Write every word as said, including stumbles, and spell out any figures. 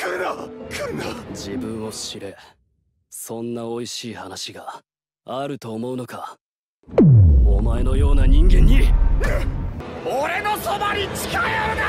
来るな来るな。 自分を知れ。そんな美味しい話があると思うのか。お前のような人間に。俺のそばに近寄るな。